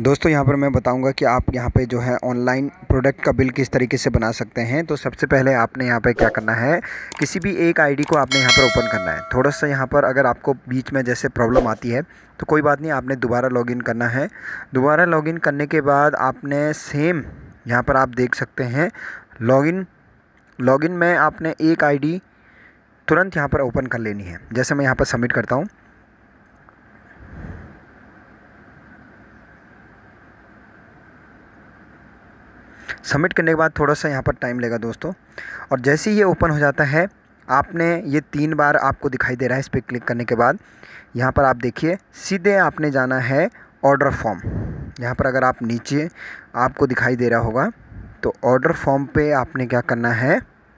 दोस्तों यहाँ पर मैं बताऊंगा कि आप यहाँ पे जो है ऑनलाइन प्रोडक्ट का बिल किस तरीके से बना सकते हैं। तो सबसे पहले आपने यहाँ पे क्या करना है, किसी भी एक आईडी को आपने यहाँ पर ओपन करना है। थोड़ा सा यहाँ पर अगर आपको बीच में जैसे प्रॉब्लम आती है तो कोई बात नहीं, आपने दोबारा लॉगिन करना है। दोबारा लॉगिन करने के बाद आपने सेम यहाँ पर आप देख सकते हैं लॉगिन में आपने एक आई तुरंत यहाँ पर ओपन कर लेनी है। जैसे मैं यहाँ पर सबमिट करता हूँ, सबमिट करने के बाद थोड़ा सा यहाँ पर टाइम लेगा दोस्तों। और जैसे ही ये ओपन हो जाता है, आपने ये 3 बार आपको दिखाई दे रहा है। इस पर क्लिक करने के बाद यहाँ पर आप देखिए सीधे आपने जाना है ऑर्डर फॉर्म। यहाँ पर अगर आप नीचे आपको दिखाई दे रहा होगा तो ऑर्डर फॉर्म पे आपने क्या करना है,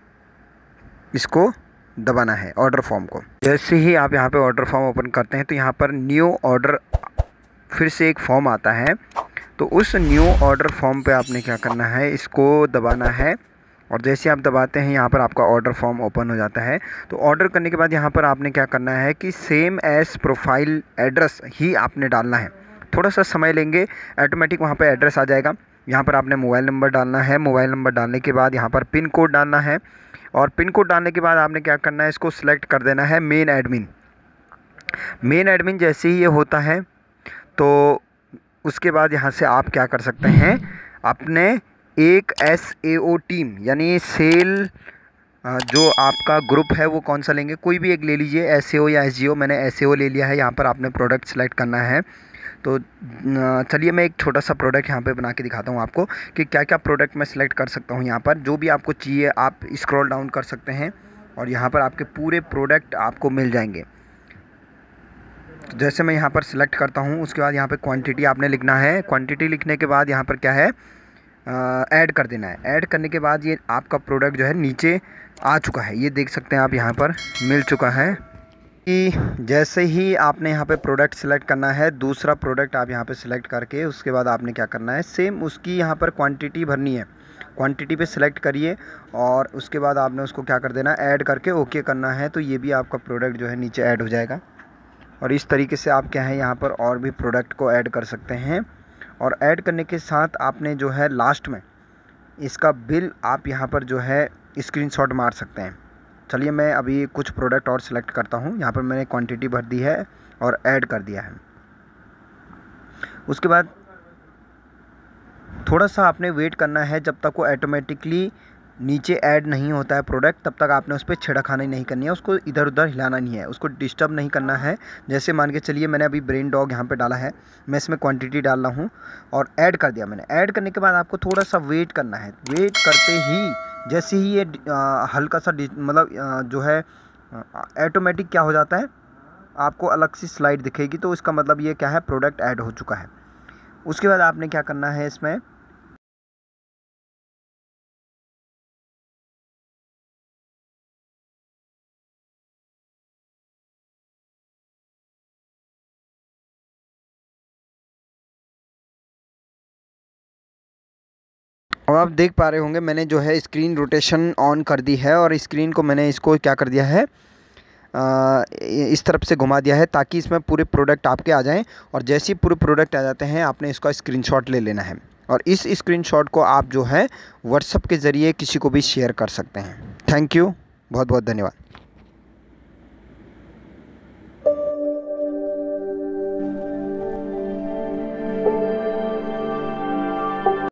इसको दबाना है ऑर्डर फॉर्म को। जैसे ही आप यहाँ पे ऑर्डर फॉर्म ओपन करते हैं तो यहाँ पर न्यू ऑर्डर फिर से एक फॉर्म आता है। तो उस न्यू ऑर्डर फॉर्म पे आपने क्या करना है, इसको दबाना है। और जैसे आप दबाते हैं यहाँ पर आपका ऑर्डर फॉर्म ओपन हो जाता है। तो ऑर्डर करने के बाद यहाँ पर आपने क्या करना है कि सेम एज प्रोफाइल एड्रेस ही आपने डालना है। थोड़ा सा समय लेंगे, ऑटोमेटिक वहाँ पर एड्रेस आ जाएगा। यहाँ पर आपने मोबाइल नंबर डालना है। मोबाइल नंबर डालने के बाद यहाँ पर पिन कोड डालना है। और पिन कोड डालने के बाद आपने क्या करना है, इसको सिलेक्ट कर देना है मेन एडमिन। मेन एडमिन जैसे ही ये होता है तो उसके बाद यहाँ से आप क्या कर सकते हैं, अपने एक SAO टीम यानी सेल जो आपका ग्रुप है वो कौन सा लेंगे, कोई भी एक ले लीजिए, SAO या SGO। मैंने SAO ले लिया है। यहाँ पर आपने प्रोडक्ट सेलेक्ट करना है। तो चलिए मैं एक छोटा सा प्रोडक्ट यहाँ पे बना के दिखाता हूँ आपको कि क्या क्या प्रोडक्ट मैं सिलेक्ट कर सकता हूँ। यहाँ पर जो भी आपको चाहिए आप स्क्रॉल डाउन कर सकते हैं और यहाँ पर आपके पूरे प्रोडक्ट आपको मिल जाएंगे। तो जैसे मैं यहाँ पर सिलेक्ट करता हूँ, उसके बाद यहाँ पे क्वांटिटी आपने लिखना है। क्वांटिटी लिखने के बाद यहाँ पर क्या है, ऐड कर देना है। ऐड करने के बाद ये आपका प्रोडक्ट जो है नीचे आ चुका है। ये देख सकते हैं आप, यहाँ पर मिल चुका है। कि जैसे ही आपने यहाँ पे प्रोडक्ट सिलेक्ट करना है, दूसरा प्रोडक्ट आप यहाँ पे सिलेक्ट करके उसके बाद आपने क्या करना है, सेम उसकी यहाँ पर क्वांटिटी भरनी है। क्वांटिटी पे सिलेक्ट करिए और उसके बाद आपने उसको क्या कर देना, ऐड करके ओके करना है। तो ये भी आपका प्रोडक्ट जो है नीचे ऐड हो जाएगा। और इस तरीके से आप क्या है यहाँ पर और भी प्रोडक्ट को ऐड कर सकते हैं। और ऐड करने के साथ आपने जो है लास्ट में इसका बिल आप यहाँ पर जो है स्क्रीनशॉट मार सकते हैं। चलिए मैं अभी कुछ प्रोडक्ट और सिलेक्ट करता हूँ। यहाँ पर मैंने क्वांटिटी भर दी है और ऐड कर दिया है। उसके बाद थोड़ा सा आपने वेट करना है जब तक वो ऑटोमेटिकली नीचे ऐड नहीं होता है प्रोडक्ट, तब तक आपने उस पर छेड़खानी नहीं करनी है। उसको इधर उधर हिलाना नहीं है, उसको डिस्टर्ब नहीं करना है। जैसे मान के चलिए मैंने अभी ब्रेन डॉग यहाँ पे डाला है, मैं इसमें क्वांटिटी डाल रहा हूँ और ऐड कर दिया मैंने। ऐड करने के बाद आपको थोड़ा सा वेट करना है। वेट करते ही जैसे ही ये हल्का सा मतलब जो है ऑटोमेटिक क्या हो जाता है, आपको अलग सी स्लाइड दिखेगी। तो इसका मतलब ये क्या है, प्रोडक्ट ऐड हो चुका है। उसके बाद आपने क्या करना है, इसमें अब आप देख पा रहे होंगे मैंने जो है स्क्रीन रोटेशन ऑन कर दी है और स्क्रीन को मैंने इसको क्या कर दिया है, इस तरफ से घुमा दिया है ताकि इसमें पूरे प्रोडक्ट आपके आ जाएं। और जैसे ही पूरे प्रोडक्ट आ जाते हैं आपने इसका स्क्रीनशॉट ले लेना है और इस स्क्रीनशॉट को आप जो है व्हाट्सएप के ज़रिए किसी को भी शेयर कर सकते हैं। थैंक यू, बहुत बहुत धन्यवाद।